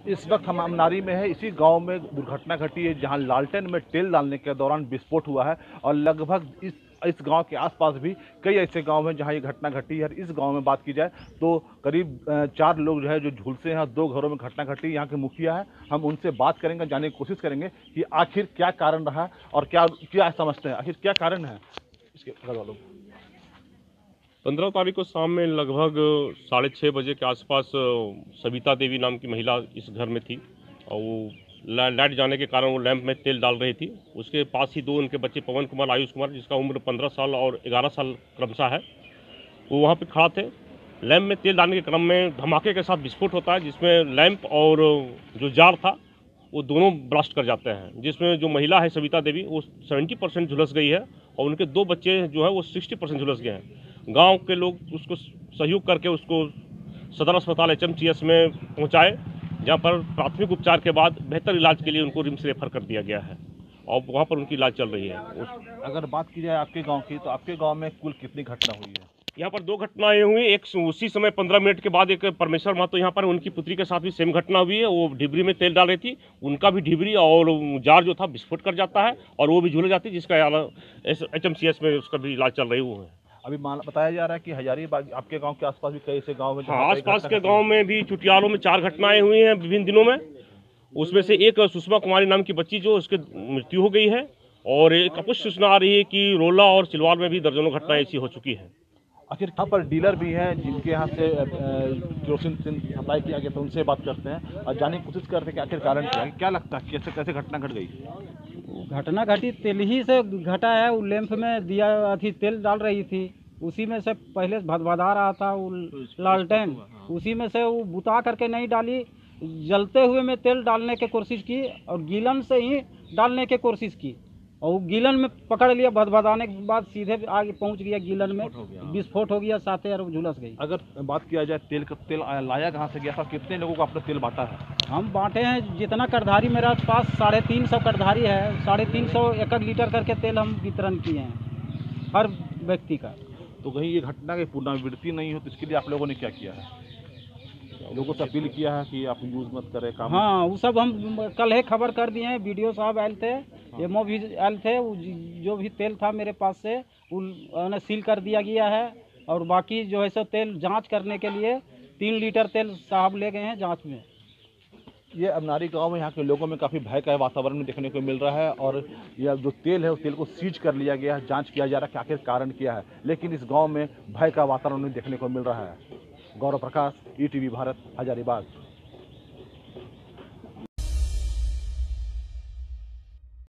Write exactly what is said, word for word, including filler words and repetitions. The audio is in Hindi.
इस वक्त हम अमनारी में है। इसी गांव में दुर्घटना घटी है जहां लालटेन में तेल डालने के दौरान विस्फोट हुआ है और लगभग इस इस गांव के आसपास भी कई ऐसे गांव हैं जहां ये घटना घटी है। और इस गांव में बात की जाए तो करीब चार लोग जो है जो झुलसे हैं, दो घरों में घटना घटी। यहाँ के मुखिया है, हम उनसे बात करेंगे, जानने की कोशिश करेंगे कि आखिर क्या कारण रहा और क्या क्या समझते हैं, आखिर क्या कारण है इसके घर वालों को। पंद्रह तारीख को शाम में लगभग साढ़े छः बजे के आसपास सविता देवी नाम की महिला इस घर में थी और वो लाइट जाने के कारण वो लैंप में तेल डाल रही थी। उसके पास ही दो उनके बच्चे पवन कुमार, आयुष कुमार, जिसका उम्र पंद्रह साल और ग्यारह साल क्रमशः है, वो वहाँ पे खड़ा थे। लैंप में तेल डालने के क्रम में धमाके के साथ विस्फोट होता है, जिसमें लैंप और जो जार था वो दोनों ब्लास्ट कर जाते हैं, जिसमें जो महिला है सविता देवी वो सेवेंटी परसेंट झुलस गई है और उनके दो बच्चे जो है वो सिक्सटी परसेंट झुलस गए हैं। गांव के लोग उसको सहयोग करके उसको सदर अस्पताल एच एम सी एस में पहुंचाए, जहां पर प्राथमिक उपचार के बाद बेहतर इलाज के लिए उनको रिम्स रेफर कर दिया गया है और वहां पर उनकी इलाज चल रही है। उस... अगर बात की जाए आपके गांव की, तो आपके गांव में कुल कितनी घटना हुई है? यहाँ पर दो घटनाएं हुई। एक उसी समय पंद्रह मिनट के बाद एक परमेश्वर महतो यहाँ पर उनकी पुत्री के साथ भी सेम घटना हुई है। वो ढिबरी में तेल डाल रही थी, उनका भी ढिबरी और जार जो था विस्फोट कर जाता है और वो भी झुल जाती है, जिसका एच एम सी एस में उसका भी इलाज चल रही है। अभी बताया जा रहा है कि हजारीबाग आपके गांव के आसपास भी कई ऐसे गांव में, हाँ, आसपास के गांव में भी चुटियालों में चार घटनाएं हुई हैं विभिन्न दिनों में। उसमें से एक सुषमा कुमारी नाम की बच्ची जो उसकी मृत्यु हो गई है और एक अपुष्ट सूचना आ रही है कि रोला और सिलवार में भी दर्जनों घटनाएं ऐसी हो चुकी है। आखिर यहाँ पर डीलर भी हैं जिनके यहाँ से केरोसिन सप्लाई किया गया, तो उनसे बात करते हैं और जानने की कोशिश करते हैं कि आखिर कारण क्या है। क्या लगता है कैसे कैसे घटना घट गई? घटना घटी तेल ही से घटा है। वो लैंप में दिया थी, तेल डाल रही थी, उसी में से पहले भदभदा रहा था वो लालटेन, उसी में से वो बुता करके नहीं डाली, जलते हुए में तेल डालने की कोशिश की और गीलन से ही डालने की कोशिश की और वो गीलन में पकड़ लिया। भदभदाने के बाद सीधे आगे पहुंच गया गीलन में, विस्फोट हो गया, साथे और झुलस गई। अगर बात किया जाए तेल का, तेल लाया कहाँ से गया था? कितने लोगों को आपने तेल बांटा है? हम बांटे हैं जितना करधारी मेरा पास साढ़े तीन सौ करधारी है, साढ़े तीन सौ एक लीटर करके तेल हम वितरण किए हैं हर व्यक्ति का। तो कहीं ये घटना की पुनरावृत्ति नहीं हो तो इसके लिए आप लोगों ने क्या किया है? लोगों से अपील किया है कि आप यूज़ मत करें काम? हाँ, वो सब हम कल ही खबर कर दिए हैं। वीडियो साहब आए थे, एमओ भी आए थे। वो जो भी तेल था मेरे पास से वो सील कर दिया गया है और बाकी जो है सो तेल जांच करने के लिए तीन लीटर तेल साहब ले गए हैं जांच में। ये अमनारी गांव में यहाँ के लोगों में काफ़ी भय का वातावरण में देखने को मिल रहा है और यह जो तेल है उस तेल को सीज कर लिया गया है। जांच किया जा रहा है कि आखिर कारण क्या है, लेकिन इस गांव में भय का वातावरण देखने को मिल रहा है। Gaurav Prakash, E T V Bharat, Hazaribagh.